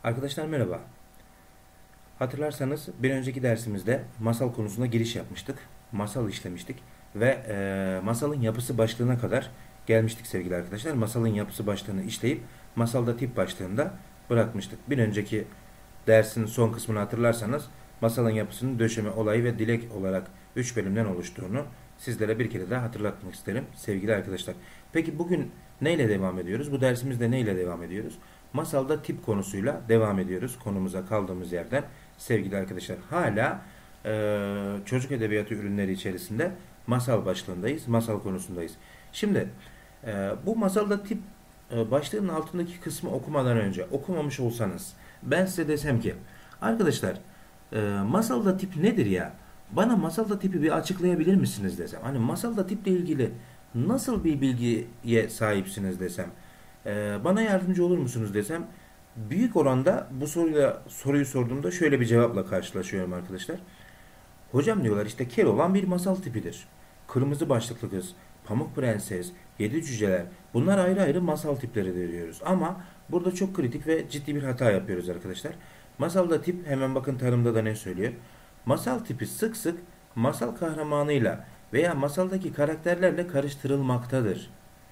Arkadaşlar merhaba. Hatırlarsanız bir önceki dersimizde masal konusuna giriş yapmıştık. Masal işlemiştik ve masalın yapısı başlığına kadar gelmiştik sevgili arkadaşlar. Masalın yapısı başlığını işleyip masalda tip başlığında bırakmıştık. Bir önceki dersin son kısmını hatırlarsanız masalın yapısının döşeme, olayı ve dilek olarak 3 bölümden oluştuğunu sizlere bir kere daha hatırlatmak isterim sevgili arkadaşlar. Peki bugün neyle devam ediyoruz? Bu dersimizde neyle devam ediyoruz? Masalda tip konusuyla devam ediyoruz konumuza kaldığımız yerden sevgili arkadaşlar. Hala çocuk edebiyatı ürünleri içerisinde masal başlığındayız, masal konusundayız. Şimdi bu masalda tip başlığının altındaki kısmı okumadan önce okumamış olsanız ben size desem ki arkadaşlar masalda tip nedir ya? Bana masalda tipi bir açıklayabilir misiniz desem. Hani masalda tiple ilgili nasıl bir bilgiye sahipsiniz desem. Bana yardımcı olur musunuz desem. Büyük oranda bu soruyu sorduğumda şöyle bir cevapla karşılaşıyorum arkadaşlar. Hocam diyorlar işte Keloğlan bir masal tipidir. Kırmızı başlıklı kız, Pamuk Prenses, Yedi Cüceler bunlar ayrı ayrı masal tipleri diyoruz. Ama burada çok kritik ve ciddi bir hata yapıyoruz arkadaşlar. Masalda tip hemen bakın tanımda da ne söylüyor. Masal tipi sık sık masal kahramanıyla veya masaldaki karakterlerle karıştırılmaktadır.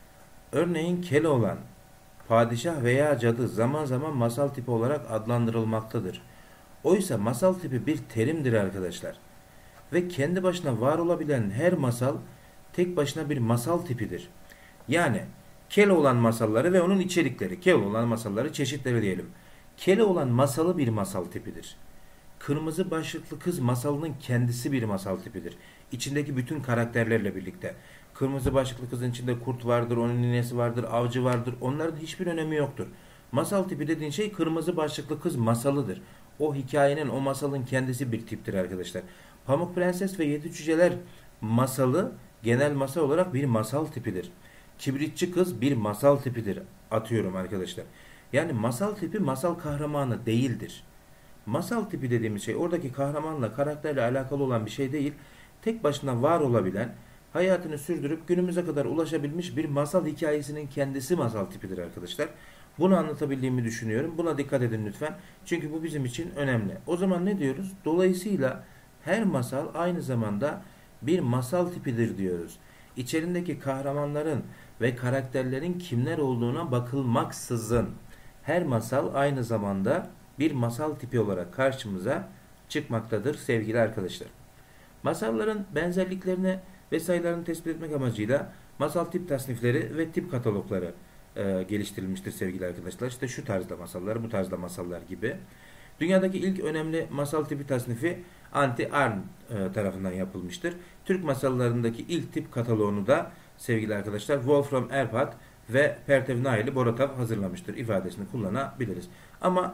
Örneğin Keloğlan, padişah veya cadı zaman zaman masal tipi olarak adlandırılmaktadır. Oysa masal tipi bir terimdir arkadaşlar. Ve kendi başına var olabilen her masal tek başına bir masal tipidir. Yani Keloğlan masalları ve onun içerikleri, Keloğlan masalları çeşitleri diyelim. Keloğlan masalı bir masal tipidir. Kırmızı başlıklı kız masalının kendisi bir masal tipidir. İçindeki bütün karakterlerle birlikte. Kırmızı başlıklı kızın içinde kurt vardır, onun ninesi vardır, avcı vardır. Onların hiçbir önemi yoktur. Masal tipi dediğin şey kırmızı başlıklı kız masalıdır. O hikayenin, o masalın kendisi bir tiptir arkadaşlar. Pamuk Prenses ve Yedi Cüceler masalı genel masal olarak bir masal tipidir. Kibritçi kız bir masal tipidir. Atıyorum arkadaşlar. Yani masal tipi masal kahramanı değildir. Masal tipi dediğimiz şey oradaki kahramanla, karakterle alakalı olan bir şey değil. Tek başına var olabilen, hayatını sürdürüp günümüze kadar ulaşabilmiş bir masal hikayesinin kendisi masal tipidir arkadaşlar. Bunu anlatabildiğimi düşünüyorum. Buna dikkat edin lütfen. Çünkü bu bizim için önemli. O zaman ne diyoruz? Dolayısıyla her masal aynı zamanda bir masal tipidir diyoruz. İçerindeki kahramanların ve karakterlerin kimler olduğuna bakılmaksızın her masal aynı zamanda bir masal tipi olarak karşımıza çıkmaktadır sevgili arkadaşlar. Masalların benzerliklerini ve sayılarını tespit etmek amacıyla masal tip tasnifleri ve tip katalogları geliştirilmiştir sevgili arkadaşlar. İşte şu tarzda masallar, bu tarzda masallar gibi. Dünyadaki ilk önemli masal tipi tasnifi Anti Arndt tarafından yapılmıştır. Türk masallarındaki ilk tip kataloğunu da sevgili arkadaşlar Wolfram Erpard ve Pertev Naili Boratav hazırlamıştır ifadesini kullanabiliriz. Ama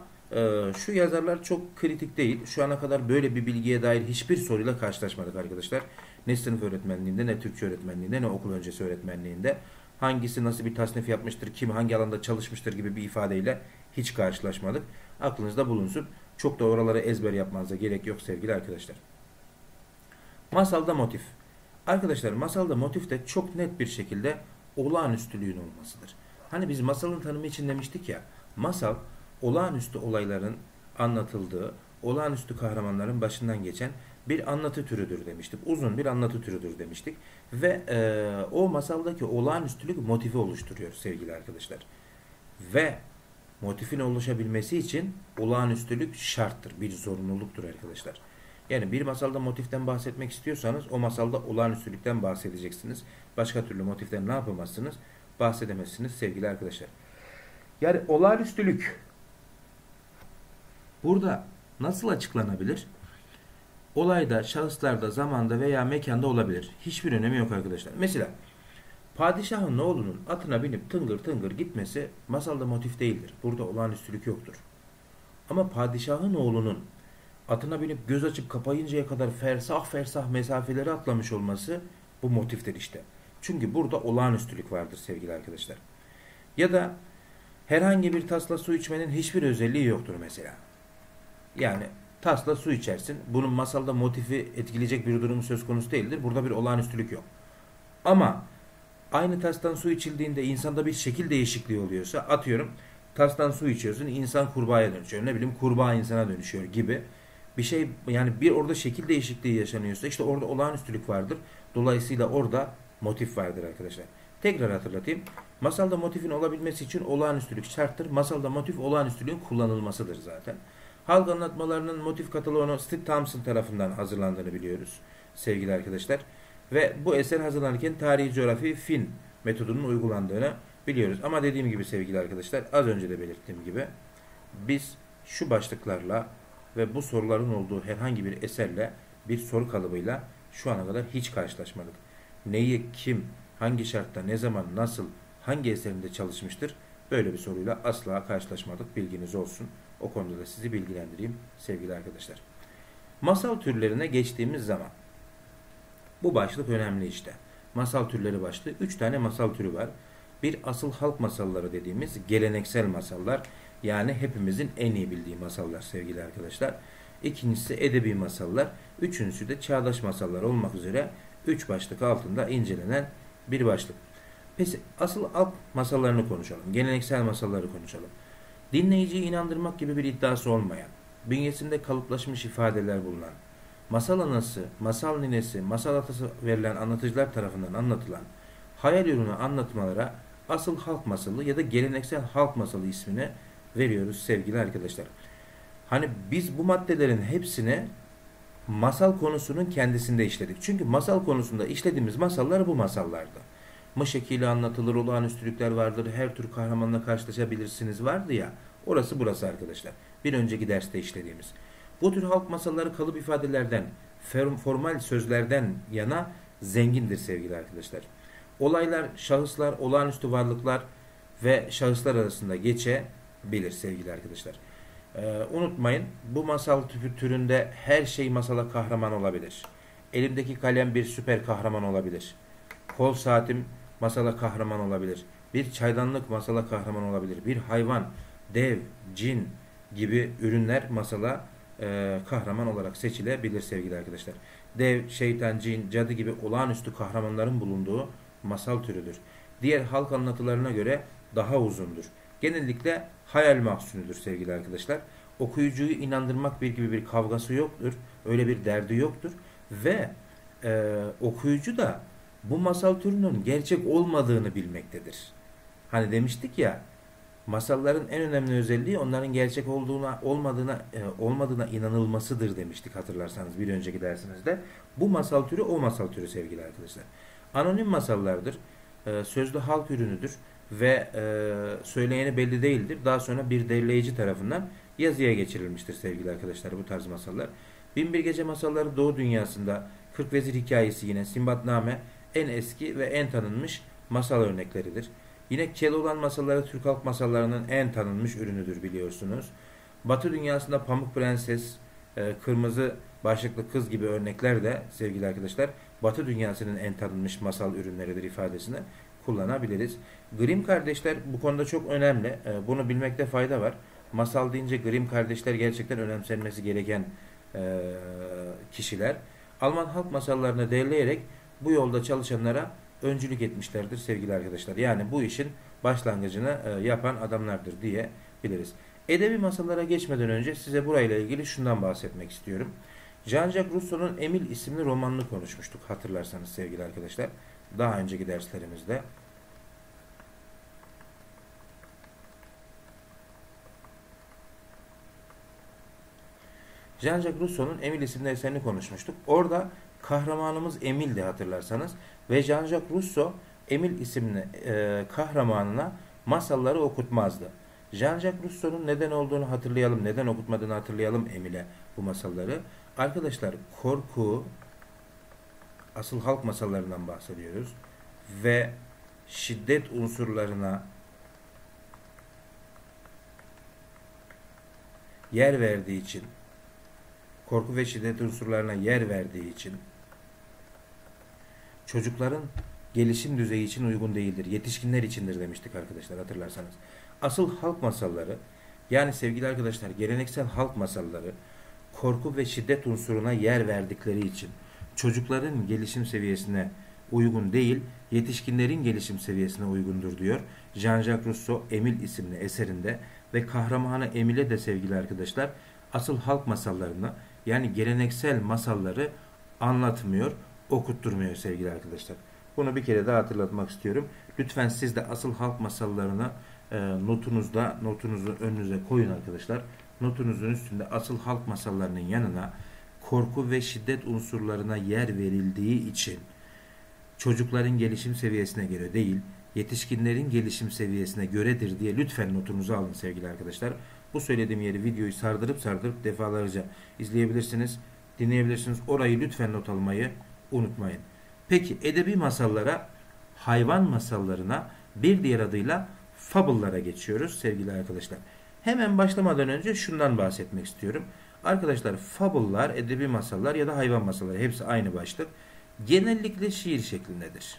şu yazarlar çok kritik değil. Şu ana kadar böyle bir bilgiye dair hiçbir soruyla karşılaşmadık arkadaşlar. Ne sınıf öğretmenliğinde, ne Türkçe öğretmenliğinde, ne okul öncesi öğretmenliğinde. Hangisi nasıl bir tasnif yapmıştır, kim hangi alanda çalışmıştır gibi bir ifadeyle hiç karşılaşmadık. Aklınızda bulunsun. Çok da oraları ezber yapmanıza gerek yok sevgili arkadaşlar. Masalda motif. Arkadaşlar masalda motif de çok net bir şekilde olağanüstülüğün olmasıdır. Hani biz masalın tanımı için demiştik ya, masal olağanüstü olayların anlatıldığı, olağanüstü kahramanların başından geçen bir anlatı türüdür demiştik. Uzun bir anlatı türüdür demiştik. Ve o masaldaki olağanüstülük motifi oluşturuyor sevgili arkadaşlar. Ve motifin oluşabilmesi için olağanüstülük şarttır, bir zorunluluktur arkadaşlar. Yani bir masalda motiften bahsetmek istiyorsanız o masalda olağanüstülükten bahsedeceksiniz. Başka türlü motiften ne yapamazsınız? Bahsedemezsiniz sevgili arkadaşlar. Yani olağanüstülük burada nasıl açıklanabilir? Olayda, şahıslarda, zamanda veya mekanda olabilir. Hiçbir önemi yok arkadaşlar. Mesela padişahın oğlunun atına binip tıngır tıngır gitmesi masalda motif değildir. Burada olağanüstülük yoktur. Ama padişahın oğlunun atına binip göz açıp kapayıncaya kadar fersah fersah mesafeleri atlamış olması bu motiftir işte. Çünkü burada olağanüstülük vardır sevgili arkadaşlar. Ya da herhangi bir tasla su içmenin hiçbir özelliği yoktur mesela. Yani tasla su içersin. Bunun masalda motifi etkileyecek bir durum söz konusu değildir. Burada bir olağanüstülük yok. Ama aynı tastan su içildiğinde insanda bir şekil değişikliği oluyorsa atıyorum Tastan su içiyorsun, insan kurbağaya dönüşüyor. Ne bileyim, kurbağa insana dönüşüyor gibi bir şey. Yani bir orada şekil değişikliği yaşanıyorsa işte orada olağanüstülük vardır. Dolayısıyla orada motif vardır arkadaşlar. Tekrar hatırlatayım. Masalda motifin olabilmesi için olağanüstülük şarttır. Masalda motif olağanüstülüğün kullanılmasıdır zaten. Halk anlatmalarının motif kataloğunu Steve Thompson tarafından hazırlandığını biliyoruz sevgili arkadaşlar. Ve bu eser hazırlanırken tarihi coğrafi fin metodunun uygulandığını biliyoruz. Ama dediğim gibi sevgili arkadaşlar, az önce de belirttiğim gibi biz şu başlıklarla ve bu soruların olduğu herhangi bir eserle, bir soru kalıbıyla şu ana kadar hiç karşılaşmadık. Neyi, kim, hangi şartta, ne zaman, nasıl, hangi eserinde çalışmıştır? Böyle bir soruyla asla karşılaşmadık. Bilginiz olsun. O konuda da sizi bilgilendireyim sevgili arkadaşlar. Masal türlerine geçtiğimiz zaman bu başlık önemli işte. Masal türleri başlığı. 3 tane masal türü var. Bir, asıl halk masalları dediğimiz geleneksel masallar. Yani hepimizin en iyi bildiği masallar sevgili arkadaşlar. İkincisi edebi masallar. Üçüncüsü de çağdaş masallar olmak üzere 3 başlık altında incelenen bir başlık. Peki asıl halk masallarını konuşalım. Geleneksel masalları konuşalım. Dinleyiciyi inandırmak gibi bir iddiası olmayan, bünyesinde kalıplaşmış ifadeler bulunan, masal anası, masal ninesi, masal atası verilen anlatıcılar tarafından anlatılan hayal ürünü anlatmalara asıl halk masalı ya da geleneksel halk masalı ismini veriyoruz sevgili arkadaşlar. Hani biz bu maddelerin hepsini masal konusunun kendisinde işledik. Çünkü masal konusunda işlediğimiz masallar bu masallardı. Mışekiyle anlatılır, olağanüstülükler vardır, her tür kahramanla karşılaşabilirsiniz vardı ya. Orası burası arkadaşlar. Bir önceki derste işlediğimiz. Bu tür halk masalları kalıp ifadelerden, formal sözlerden yana zengindir sevgili arkadaşlar. Olaylar, şahıslar, olağanüstü varlıklar ve şahıslar arasında geçebilir sevgili arkadaşlar. Unutmayın, bu masal türünde her şey masala kahraman olabilir. Elimdeki kalem bir süper kahraman olabilir. Kol saatim masala kahraman olabilir. Bir çaydanlık masala kahraman olabilir. Bir hayvan, dev, cin gibi ürünler masala kahraman olarak seçilebilir sevgili arkadaşlar. Dev, şeytan, cin, cadı gibi olağanüstü kahramanların bulunduğu masal türüdür. Diğer halk anlatılarına göre daha uzundur. Genellikle hayal mahsunudur sevgili arkadaşlar. Okuyucuyu inandırmak gibi bir kavgası yoktur. Öyle bir derdi yoktur. Ve okuyucu da bu masal türünün gerçek olmadığını bilmektedir. Hani demiştik ya, masalların en önemli özelliği onların gerçek olmadığına inanılmasıdır demiştik hatırlarsanız bir önceki dersimizde. Bu masal türü o masal türü sevgili arkadaşlar. Anonim masallardır. Sözlü halk ürünüdür ve söyleyeni belli değildir. Daha sonra bir derleyici tarafından yazıya geçirilmiştir sevgili arkadaşlar bu tarz masallar. Binbir Gece masalları Doğu dünyasında, Kırk Vezir hikayesi yine, Sinbadname en eski ve en tanınmış masal örnekleridir. Yine Keloğlan masalları Türk halk masallarının en tanınmış ürünüdür biliyorsunuz. Batı dünyasında Pamuk Prenses, Kırmızı Başlıklı Kız gibi örnekler de sevgili arkadaşlar Batı dünyasının en tanınmış masal ürünleridir ifadesini kullanabiliriz. Grimm kardeşler bu konuda çok önemli. Bunu bilmekte fayda var. Masal deyince Grimm kardeşler gerçekten önemsenmesi gereken kişiler. Alman halk masallarını derleyerek bu yolda çalışanlara öncülük etmişlerdir sevgili arkadaşlar. Yani bu işin başlangıcını yapan adamlardır diyebiliriz. Edebi masallara geçmeden önce size burayla ilgili şundan bahsetmek istiyorum. Jean-Jacques Rousseau'nun Emile isimli romanını konuşmuştuk hatırlarsanız sevgili arkadaşlar. Daha önceki derslerimizde. Jean-Jacques Rousseau'nun Emile isimli eserini konuşmuştuk. Orada kahramanımız Emile'di hatırlarsanız. Ve Jean-Jacques Rousseau Emile isimli kahramanına masalları okutmazdı. Jean-Jacques Rousseau'nun neden olduğunu hatırlayalım, neden okutmadığını hatırlayalım Emile'e bu masalları. Arkadaşlar korku, asıl halk masallarından bahsediyoruz ve şiddet unsurlarına yer verdiği için, korku ve şiddet unsurlarına yer verdiği için çocukların gelişim düzeyi için uygun değildir. Yetişkinler içindir demiştik arkadaşlar hatırlarsanız. Asıl halk masalları, yani sevgili arkadaşlar geleneksel halk masalları korku ve şiddet unsuruna yer verdikleri için, çocukların gelişim seviyesine uygun değil, yetişkinlerin gelişim seviyesine uygundur diyor Jean-Jacques Rousseau Emile isimli eserinde ve kahramanı Emile de sevgili arkadaşlar asıl halk masallarını yani geleneksel masalları anlatmıyor, okutturmuyor sevgili arkadaşlar. Bunu bir kere daha hatırlatmak istiyorum. Lütfen siz de asıl halk masallarını notunuzu önünüze koyun arkadaşlar. Notunuzun üstünde asıl halk masallarının yanına korku ve şiddet unsurlarına yer verildiği için çocukların gelişim seviyesine göre değil, yetişkinlerin gelişim seviyesine göredir diye lütfen notunuzu alın sevgili arkadaşlar. Bu söylediğim yeri videoyu sardırıp defalarca izleyebilirsiniz, dinleyebilirsiniz. Orayı lütfen not almayı unutmayın. Peki edebi masallara, hayvan masallarına bir diğer adıyla fable'lara geçiyoruz sevgili arkadaşlar. Hemen başlamadan önce şundan bahsetmek istiyorum. Arkadaşlar fable'lar, edebi masallar ya da hayvan masalları hepsi aynı başlık. Genellikle şiir şeklindedir.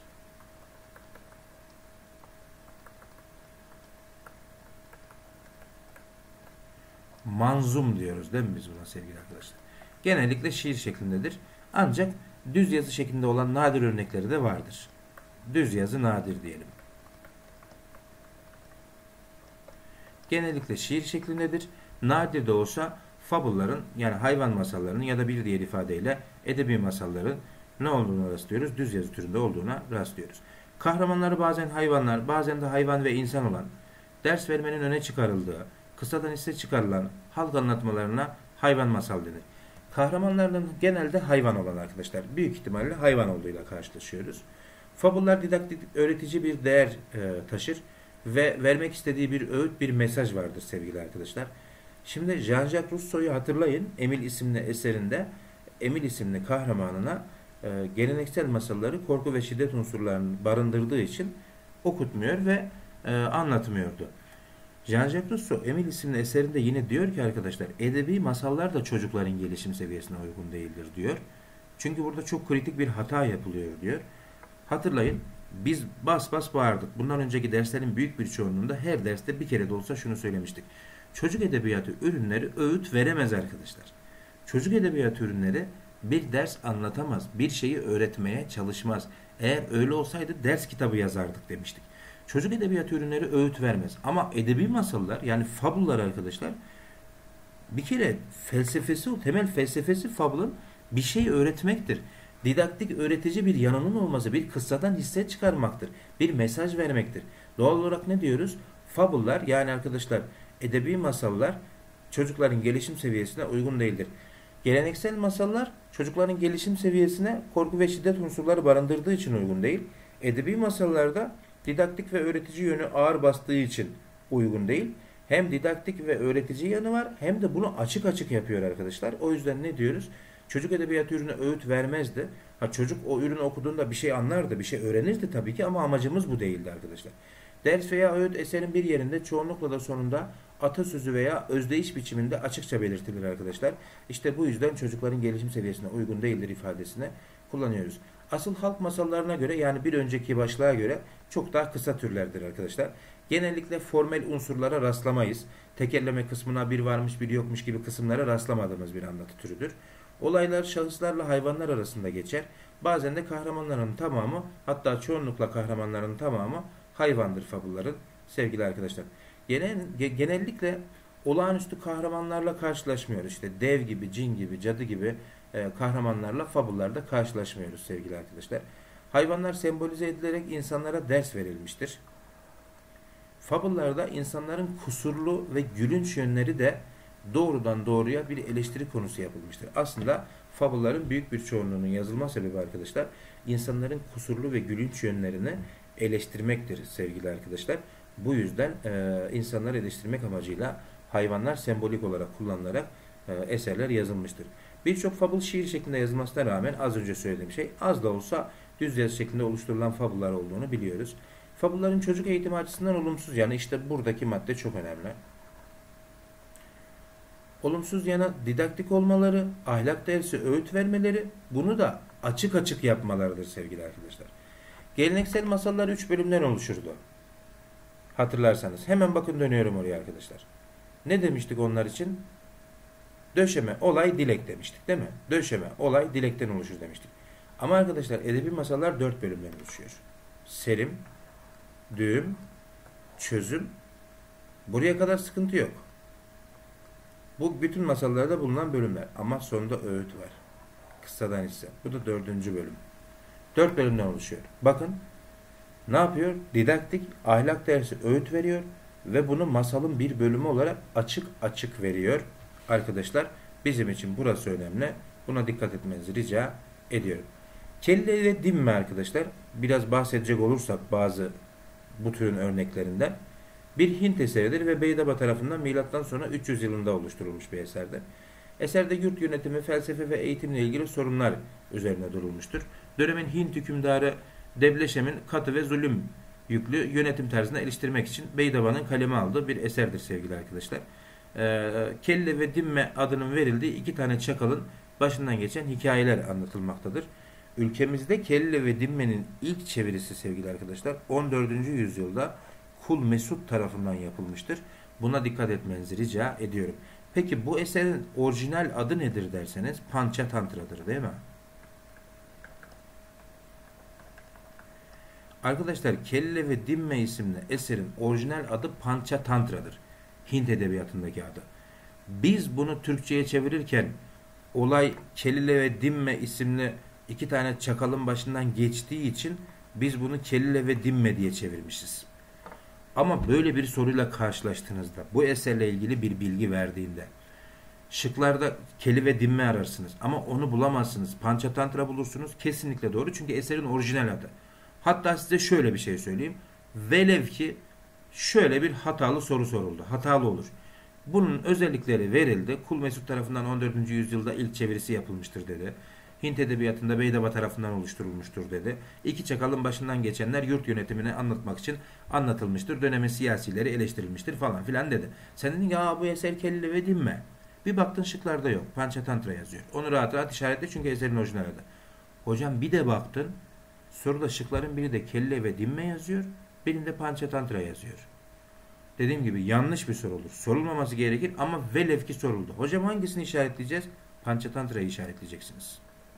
Manzum diyoruz değil mi biz buna sevgili arkadaşlar? Genellikle şiir şeklindedir. Ancak düz yazı şeklinde olan nadir örnekleri de vardır. Düz yazı nadir diyelim. Genellikle şiir şeklindedir. Nadir de olsa fabulların yani hayvan masallarının ya da bir diğer ifadeyle edebi masalların ne olduğunu rastlıyoruz? Düz yazı türünde olduğuna rastlıyoruz. Kahramanları bazen hayvanlar, bazen de hayvan ve insan olan, ders vermenin öne çıkarıldığı, kısadan hisse çıkarılan halk anlatmalarına hayvan masal denir. Kahramanların genelde hayvan olan arkadaşlar. Büyük ihtimalle hayvan olduğuyla karşılaşıyoruz. Fabullar didaktik, öğretici bir değer taşır ve vermek istediği bir öğüt, bir mesaj vardır sevgili arkadaşlar. Şimdi Jean-Jacques Rousseau'yu hatırlayın. Emile isimli eserinde Emile isimli kahramanına geleneksel masalları korku ve şiddet unsurlarını barındırdığı için okutmuyor ve anlatmıyordu. Jean-Jacques Rousseau Emile isimli eserinde yine diyor ki arkadaşlar edebi masallar da çocukların gelişim seviyesine uygun değildir diyor. Çünkü burada çok kritik bir hata yapılıyor diyor. Hatırlayın biz bas bas bağırdık. Bundan önceki derslerin büyük bir çoğunluğunda her derste bir kere de olsa şunu söylemiştik. Çocuk edebiyatı ürünleri öğüt veremez arkadaşlar. Çocuk edebiyatı ürünleri bir ders anlatamaz. Bir şeyi öğretmeye çalışmaz. Eğer öyle olsaydı ders kitabı yazardık demiştik. Çocuk edebiyatı ürünleri öğüt vermez. Ama edebi masallar yani fabullar arkadaşlar bir kere felsefesi, o temel felsefesi fabulun bir şey öğretmektir. Didaktik öğretici bir yanının olması, bir kıssadan hisse çıkarmaktır. Bir mesaj vermektir. Doğal olarak ne diyoruz? Fabullar yani arkadaşlar edebi masallar çocukların gelişim seviyesine uygun değildir. Geleneksel masallar çocukların gelişim seviyesine korku ve şiddet unsurları barındırdığı için uygun değil. Edebi masallarda didaktik ve öğretici yönü ağır bastığı için uygun değil. Hem didaktik ve öğretici yanı var hem de bunu açık açık yapıyor arkadaşlar. O yüzden ne diyoruz? Çocuk edebiyatı ürünü öğüt vermezdi. Çocuk o ürünü okuduğunda bir şey anlardı, bir şey öğrenirdi tabii ki ama amacımız bu değildi arkadaşlar. Ders veya öğüt eserin bir yerinde çoğunlukla da sonunda atasözü veya özdeyiş biçiminde açıkça belirtilir arkadaşlar. İşte bu yüzden çocukların gelişim seviyesine uygun değildir ifadesini kullanıyoruz. Asıl halk masallarına göre yani bir önceki başlığa göre çok daha kısa türlerdir arkadaşlar. Genellikle formel unsurlara rastlamayız. Tekerleme kısmına bir varmış bir yokmuş gibi kısımlara rastlamadığımız bir anlatı türüdür. Olaylar şahıslarla hayvanlar arasında geçer. Bazen de kahramanların tamamı hatta çoğunlukla kahramanların tamamı hayvandır fabulların sevgili arkadaşlar. Genellikle olağanüstü kahramanlarla karşılaşmıyoruz. İşte dev gibi, cin gibi, cadı gibi kahramanlarla fabullarda karşılaşmıyoruz sevgili arkadaşlar. Hayvanlar sembolize edilerek insanlara ders verilmiştir. Fabullarda insanların kusurlu ve gülünç yönleri de doğrudan doğruya bir eleştiri konusu yapılmıştır. Aslında fabulların büyük bir çoğunluğunun yazılma sebebi arkadaşlar insanların kusurlu ve gülünç yönlerini eleştirmektir sevgili arkadaşlar. Bu yüzden insanları eleştirmek amacıyla hayvanlar sembolik olarak kullanılarak eserler yazılmıştır. Birçok fabul şiir şeklinde yazılmasına rağmen az önce söylediğim şey az da olsa düz yazı şeklinde oluşturulan fabullar olduğunu biliyoruz. Fabulların çocuk eğitimi açısından olumsuz yanı işte buradaki madde çok önemli. Olumsuz yanı didaktik olmaları, ahlak dersi öğüt vermeleri, bunu da açık açık yapmalarıdır sevgili arkadaşlar. Geleneksel masallar 3 bölümden oluşurdu. Hatırlarsanız. Hemen bakın dönüyorum oraya arkadaşlar. Ne demiştik onlar için? Döşeme, olay, dilek demiştik değil mi? Döşeme, olay, dilekten oluşur demiştik. Ama arkadaşlar edebi masallar 4 bölümden oluşuyor. Serim, düğüm, çözüm. Buraya kadar sıkıntı yok. Bu bütün masallarda bulunan bölümler. Ama sonunda öğüt var. Kıssadan hisse. Bu da 4. bölüm. 4 bölümden oluşuyor. Bakın ne yapıyor? Didaktik ahlak dersi öğüt veriyor ve bunu masalın bir bölümü olarak açık açık veriyor. Arkadaşlar bizim için burası önemli. Buna dikkat etmenizi rica ediyorum. Kelle ile dimme arkadaşlar. Biraz bahsedecek olursak bazı bu türün örneklerinden. Bir Hint eseridir ve Beydaba tarafından milattan sonra 300 yılında oluşturulmuş bir eserdir. Eserde yurt yönetimi, felsefe ve eğitimle ilgili sorunlar üzerine durulmuştur. Dönemin Hint hükümdarı Debleşem'in katı ve zulüm yüklü yönetim tarzını eleştirmek için Beydaba'nın kaleme aldığı bir eserdir sevgili arkadaşlar. Kelle ve Dimme adının verildiği 2 tane çakalın başından geçen hikayeler anlatılmaktadır. Ülkemizde Kelle ve Dimme'nin ilk çevirisi sevgili arkadaşlar 14. yüzyılda Kul Mesut tarafından yapılmıştır. Buna dikkat etmenizi rica ediyorum. Peki bu eserin orijinal adı nedir derseniz Panchatantra'dır değil mi? Arkadaşlar Kelle ve Dimme isimli eserin orijinal adı Panchatantra'dır. Hint edebiyatındaki adı. Biz bunu Türkçe'ye çevirirken olay Kelle ve Dimme isimli 2 tane çakalın başından geçtiği için biz bunu Kelle ve Dimme diye çevirmişiz. Ama böyle bir soruyla karşılaştığınızda, bu eserle ilgili bir bilgi verdiğinde, şıklarda Keli ve Dimme ararsınız ama onu bulamazsınız. Panchatantra bulursunuz. Kesinlikle doğru çünkü eserin orijinal adı. Hatta size şöyle bir şey söyleyeyim. Velev ki şöyle bir hatalı soru soruldu. Hatalı olur. Bunun özellikleri verildi. Kul Mesut tarafından 14. yüzyılda ilk çevirisi yapılmıştır dedi. Hint edebiyatında Beydaba tarafından oluşturulmuştur dedi. 2 çakalın başından geçenler yurt yönetimini anlatmak için anlatılmıştır. Dönemin siyasileri eleştirilmiştir falan filan dedi. Sen dedin ya bu eser Kelle ve Dimme. Bir baktın şıklarda yok. Panchatantra yazıyor. Onu rahat rahat işaretle çünkü eserin orijinal adı. Hocam bir de baktın soruda şıkların biri de Kelle ve Dimme yazıyor. Birinde Panchatantra yazıyor. Dediğim gibi yanlış bir soru olur. Sorulmaması gerekir ama velev ki soruldu. Hocam hangisini işaretleyeceğiz? Panchatantra'yı işaretleyeceksiniz.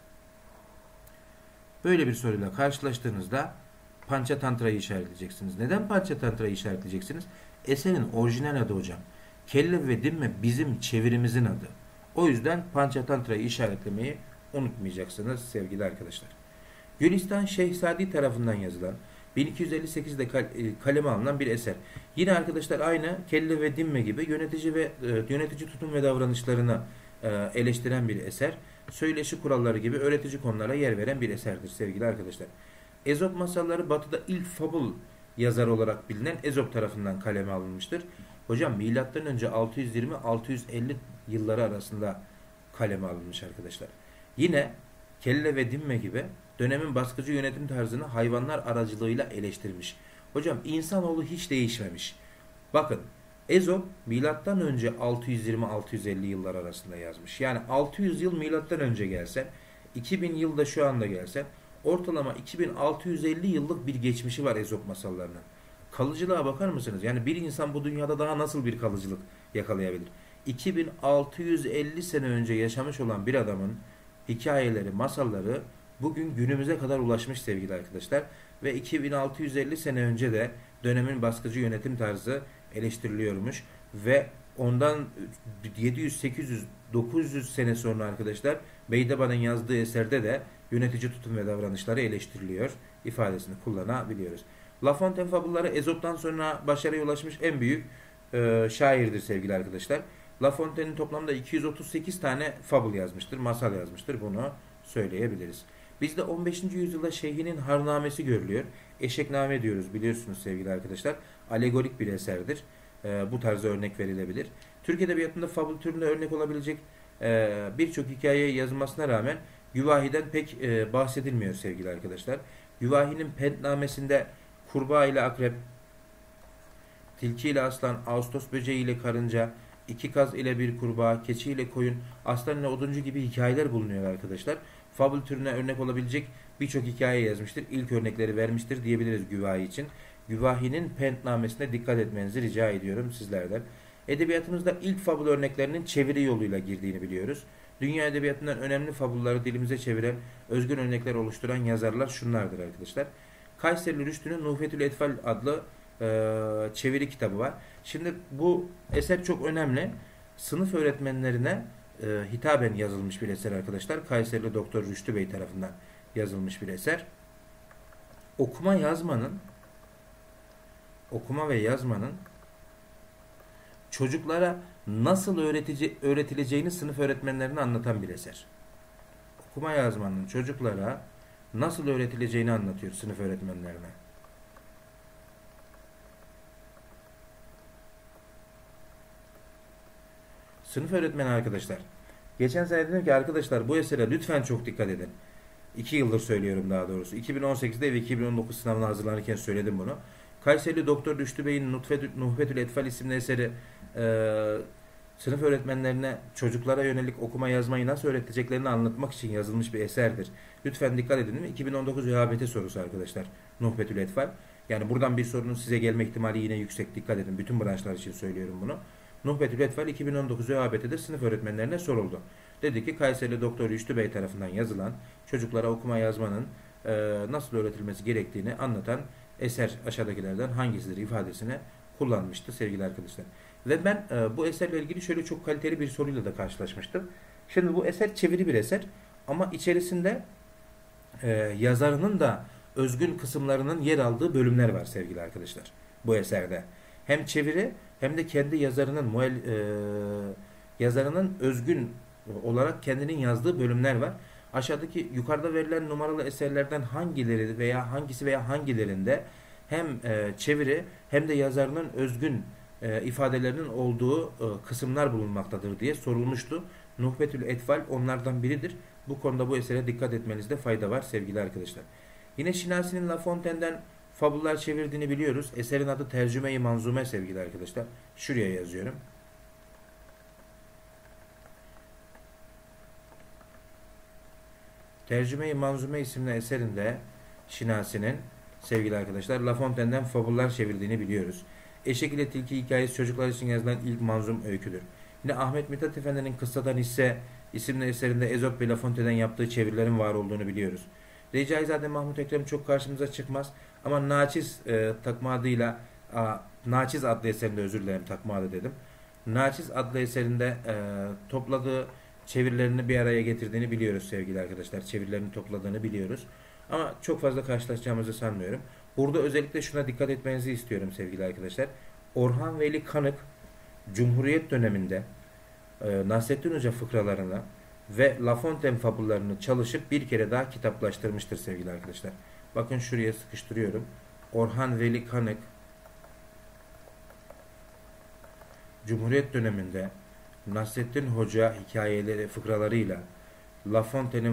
Böyle bir soruyla karşılaştığınızda Panchatantra'yı işaretleyeceksiniz. Neden Panchatantra'yı işaretleyeceksiniz? Eserin orijinal adı hocam. Kelle ve Dimme bizim çevirimizin adı. O yüzden Panchatantra'yı işaretlemeyi unutmayacaksınız sevgili arkadaşlar. Gülistan Şehzadi tarafından yazılan 1258'de kaleme alınan bir eser. Yine arkadaşlar aynı Kelle ve Dimme gibi yönetici tutum ve davranışlarını eleştiren bir eser. Söyleşi kuralları gibi öğretici konulara yer veren bir eserdir sevgili arkadaşlar. Ezop masalları Batı'da ilk fabul yazar olarak bilinen Ezop tarafından kaleme alınmıştır. Hocam milattan önce 620-650 yılları arasında kaleme alınmış arkadaşlar. Yine Kelle ve Dimme gibi dönemin baskıcı yönetim tarzını hayvanlar aracılığıyla eleştirmiş. Hocam insanoğlu hiç değişmemiş. Bakın Ezop milattan önce 620-650 yıllar arasında yazmış. Yani 600 yıl milattan önce gelsen, 2000 yılda şu anda gelsen, ortalama 2650 yıllık bir geçmişi var Ezop masallarının. Kalıcılığa bakar mısınız? Yani bir insan bu dünyada daha nasıl bir kalıcılık yakalayabilir? 2650 sene önce yaşamış olan bir adamın hikayeleri, masalları bugün günümüze kadar ulaşmış sevgili arkadaşlar. Ve 2650 sene önce de dönemin baskıcı yönetim tarzı eleştiriliyormuş. Ve ondan 700, 800, 900 sene sonra arkadaşlar Beydaba'nın yazdığı eserde de yönetici tutum ve davranışları eleştiriliyor ifadesini kullanabiliyoruz. La Fontaine fabulları Ezop'tan sonra başarıya ulaşmış en büyük şairdir sevgili arkadaşlar. La Fontaine'in toplamda 238 tane fabul yazmıştır, masal yazmıştır. Bunu söyleyebiliriz. Bizde 15. yüzyılda Şeyh'in Harnamesi görülüyor. Eşekname diyoruz biliyorsunuz sevgili arkadaşlar. Alegorik bir eserdir. Bu tarzda örnek verilebilir. Türk Edebiyatı'nda fabul türünde örnek olabilecek birçok hikaye yazılmasına rağmen Güvahi'den pek bahsedilmiyor sevgili arkadaşlar. Güvahi'nin Pentnamesi'nde kurbağa ile akrep, tilki ile aslan, ağustos böceği ile karınca, 2 kaz ile bir kurbağa, keçi ile koyun, aslan ile oduncu gibi hikayeler bulunuyor arkadaşlar. Fabul türüne örnek olabilecek birçok hikaye yazmıştır. İlk örnekleri vermiştir diyebiliriz Güvahi için. Güvahi'nin Pentnamesi'ne dikkat etmenizi rica ediyorum sizlerden. Edebiyatımızda ilk fabul örneklerinin çeviri yoluyla girdiğini biliyoruz. Dünya edebiyatından önemli fabulları dilimize çeviren, özgün örnekler oluşturan yazarlar şunlardır arkadaşlar. Kayserili Rüştü'nün Nuhvetül Etfal adlı çeviri kitabı var. Şimdi bu eser çok önemli. Sınıf öğretmenlerine hitaben yazılmış bir eser arkadaşlar. Kayserili Doktor Rüştü Bey tarafından yazılmış bir eser. Okuma ve yazmanın çocuklara nasıl öğretileceğini sınıf öğretmenlerine anlatan bir eser. Okuma yazmanın çocuklara nasıl öğretileceğini anlatıyor sınıf öğretmenlerine. Sınıf öğretmeni arkadaşlar. Geçen sene dedim ki arkadaşlar bu esere lütfen çok dikkat edin. 2 yıldır söylüyorum daha doğrusu. 2018'de ve 2019 sınavına hazırlanırken söyledim bunu. Kayserili Doktor Rüştü Bey'in Nuhbetül Etfal isimli eseri sınıf öğretmenlerine çocuklara yönelik okuma yazmayı nasıl öğreteceklerini anlatmak için yazılmış bir eserdir. Lütfen dikkat edin. 2019 ÖABT sorusu arkadaşlar. Nuhbetül Etfal. Yani buradan bir sorunun size gelme ihtimali yine yüksek. Dikkat edin. Bütün branşlar için söylüyorum bunu. Nuhbetül Etfal 2019 ÖABT'de sınıf öğretmenlerine soruldu. Dedi ki Kayserili Doktor Rüştü Bey tarafından yazılan çocuklara okuma yazmanın nasıl öğretilmesi gerektiğini anlatan eser aşağıdakilerden hangisidir ifadesini kullanmıştı sevgili arkadaşlar. Ve ben bu eserle ilgili şöyle çok kaliteli bir soruyla da karşılaşmıştım. Şimdi bu eser çeviri bir eser ama içerisinde yazarının da özgün kısımlarının yer aldığı bölümler var sevgili arkadaşlar bu eserde. Hem çeviri hem de kendi yazarının özgün olarak kendinin yazdığı bölümler var. Aşağıdaki yukarıda verilen numaralı eserlerden hangisi veya hangilerinde hem çeviri hem de yazarının özgün ifadelerinin olduğu kısımlar bulunmaktadır diye sorulmuştu. Nuhbetül Etfal onlardan biridir. Bu konuda bu esere dikkat etmenizde fayda var sevgili arkadaşlar. Yine Şinasi'nin La Fontaine'den fabullar çevirdiğini biliyoruz. Eserin adı Tercüme-i Manzume sevgili arkadaşlar. Şuraya yazıyorum. Tercüme-i Manzume isimli eserinde Şinasi'nin sevgili arkadaşlar La Fontaine'den fabullar çevirdiğini biliyoruz. Eşek ile Tilki hikayesi çocuklar için yazılan ilk manzum öyküdür. Yine Ahmet Mithat Efendi'nin Kıssadan Hisse isimli eserinde Ezop ve La Fontaine'den yaptığı çevirilerin var olduğunu biliyoruz. Recaizade Mahmut Ekrem çok karşımıza çıkmaz ama Naçiz takma adıyla Naçiz adlı eserinde özür dilerim takma adı dedim. Naçiz adlı eserinde topladığı çevirilerini bir araya getirdiğini biliyoruz sevgili arkadaşlar. Çevirilerini topladığını biliyoruz. Ama çok fazla karşılaşacağımızı sanmıyorum. Burada özellikle şuna dikkat etmenizi istiyorum sevgili arkadaşlar. Orhan Veli Kanık Cumhuriyet döneminde Nasrettin Hoca fıkralarını ve La Fontaine fabullarını çalışıp bir kere daha kitaplaştırmıştır sevgili arkadaşlar. Bakın şuraya sıkıştırıyorum. Orhan Veli Kanık Cumhuriyet döneminde Nasrettin Hoca hikayeleri, fıkralarıyla La Fontaine'in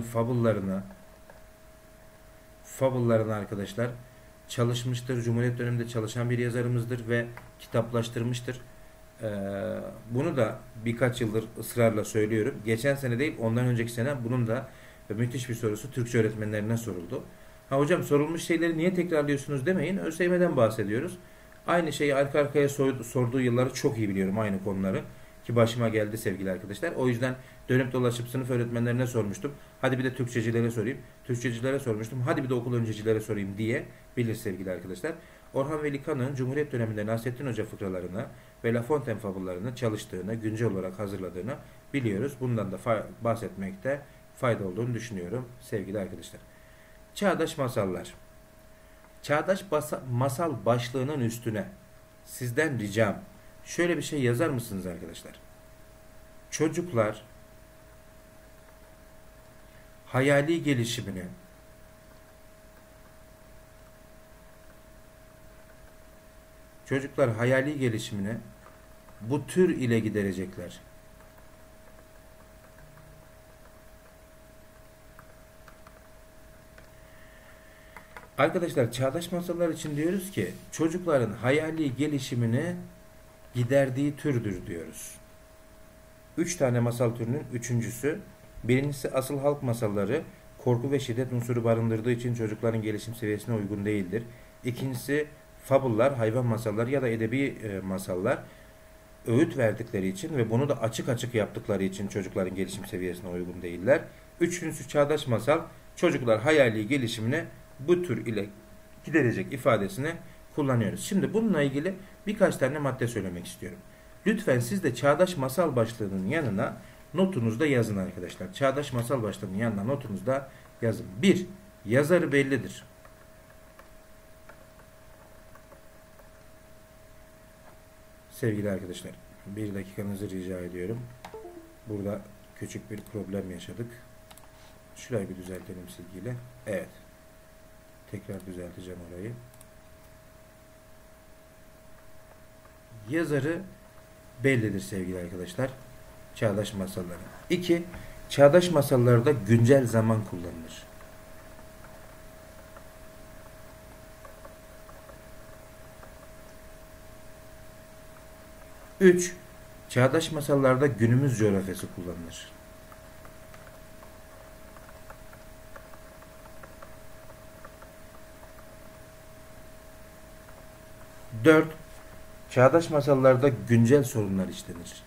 fabullarını arkadaşlar çalışmıştır. Cumhuriyet döneminde çalışan bir yazarımızdır ve kitaplaştırmıştır. Bunu da birkaç yıldır ısrarla söylüyorum. Geçen sene değil, ondan önceki sene bunun da müthiş bir sorusu Türkçe öğretmenlerine soruldu. Ha hocam sorulmuş şeyleri niye tekrarlıyorsunuz demeyin. ÖSYM'den bahsediyoruz. Aynı şeyi arka arkaya sorduğu yılları çok iyi biliyorum aynı konuları. Ki başıma geldi sevgili arkadaşlar. O yüzden dönüp dolaşıp sınıf öğretmenlerine sormuştum. Hadi bir de Türkçecilere sorayım. Türkçecilere sormuştum. Hadi bir de okul öncecilere sorayım diye bilir sevgili arkadaşlar. Orhan Veli Kanık'ın Cumhuriyet döneminde Nasrettin Hoca fıkralarını ve La Fontaine fabullarını çalıştığını, güncel olarak hazırladığını biliyoruz. Bundan da bahsetmekte fayda olduğunu düşünüyorum sevgili arkadaşlar. Çağdaş masallar. Çağdaş masal başlığının üstüne sizden ricam şöyle bir şey yazar mısınız arkadaşlar? Çocuklar hayali gelişimini bu tür ile giderecekler. Arkadaşlar çağdaş masallar için diyoruz ki çocukların hayali gelişimini giderdiği türdür diyoruz. 3 tane masal türünün üçüncüsü. Birincisi asıl halk masalları korku ve şiddet unsuru barındırdığı için çocukların gelişim seviyesine uygun değildir. İkincisi fabullar, hayvan masalları ya da edebi masallar. öğüt verdikleri için ve bunu da açık açık yaptıkları için çocukların gelişim seviyesine uygun değiller. Üçüncüsü çağdaş masal, çocuklar hayali gelişimini bu tür ile giderecek ifadesini kullanıyoruz. Şimdi bununla ilgili birkaç tane madde söylemek istiyorum. Lütfen siz de çağdaş masal başlığının yanına notunuzda yazın arkadaşlar. Çağdaş masal başlığının yanına notunuzda yazın. 1. Yazarı bellidir. Sevgili arkadaşlar, bir dakikanızı rica ediyorum. Burada küçük bir problem yaşadık. Şurayı bir düzeltelim silgiyle. Evet. Tekrar düzelteceğim orayı. Yazarı bellidir sevgili arkadaşlar. Çağdaş masalları. 2. Çağdaş masallarda güncel zaman kullanılır. 3. Çağdaş masallarda günümüz coğrafyası kullanılır. 4. Çağdaş masallarda güncel sorunlar işlenir.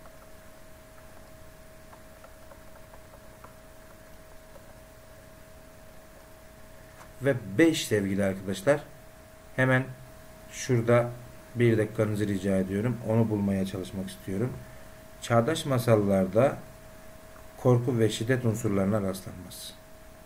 Ve 5 sevgili arkadaşlar, hemen şurada bir dakikanızı rica ediyorum. Onu bulmaya çalışmak istiyorum. Çağdaş masallarda korku ve şiddet unsurlarına rastlanmaz.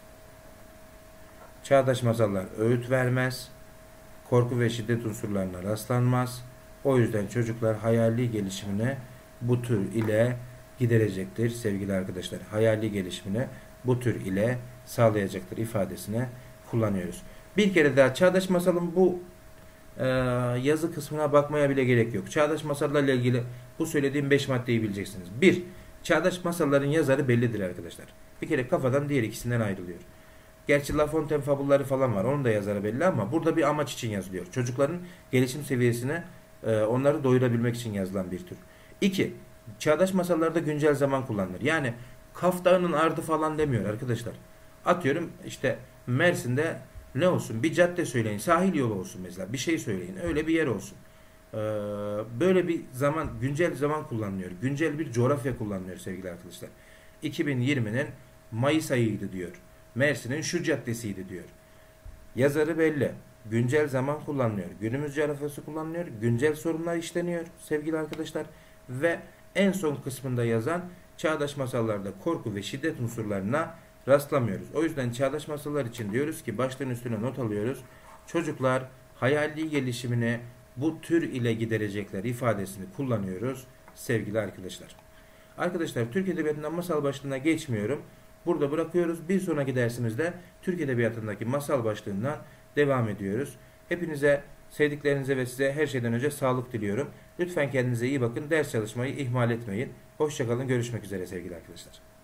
Çağdaş masallar öğüt vermez. Korku ve şiddet unsurlarına rastlanmaz. O yüzden çocuklar hayali gelişimine bu tür ile giderecektir sevgili arkadaşlar. Hayali gelişimine bu tür ile sağlayacaktır ifadesine kullanıyoruz. Bir kere daha çağdaş masalın bu yazı kısmına bakmaya bile gerek yok. Çağdaş masallarla ilgili bu söylediğim 5 maddeyi bileceksiniz. 1. Çağdaş masalların yazarı bellidir arkadaşlar. Bir kere kafadan diğer ikisinden ayrılıyor. Gerçi La Fontaine fabulları falan var. Onun da yazarı belli ama burada bir amaç için yazılıyor. Çocukların gelişim seviyesine onları doyurabilmek için yazılan bir tür. 2. Çağdaş masallarda güncel zaman kullanılır. Yani Kaf Dağı'nın ardı falan demiyor arkadaşlar. Atıyorum işte Mersin'de ne olsun? Bir cadde söyleyin. Sahil yolu olsun mesela. Bir şey söyleyin. Öyle bir yer olsun. Böyle bir zaman, güncel zaman kullanılıyor. Güncel bir coğrafya kullanılıyor sevgili arkadaşlar. 2020'nin Mayıs ayıydı diyor. Mersin'in şu caddesiydi diyor. Yazarı belli. Güncel zaman kullanılıyor. Günümüz coğrafyası kullanılıyor. Güncel sorunlar işleniyor sevgili arkadaşlar. Ve en son kısmında yazan çağdaş masallarda korku ve şiddet unsurlarına rastlamıyoruz. O yüzden çağdaş masallar için diyoruz ki başlığın üstüne not alıyoruz. Çocuklar hayali gelişimine bu tür ile giderecekler ifadesini kullanıyoruz sevgili arkadaşlar. Arkadaşlar Türk Edebiyatı'ndan masal başlığına geçmiyorum. Burada bırakıyoruz. Bir sonraki dersimizde Türk Edebiyatı'ndaki masal başlığından devam ediyoruz. Hepinize, sevdiklerinize ve size her şeyden önce sağlık diliyorum. Lütfen kendinize iyi bakın. Ders çalışmayı ihmal etmeyin. Hoşça kalın. Görüşmek üzere sevgili arkadaşlar.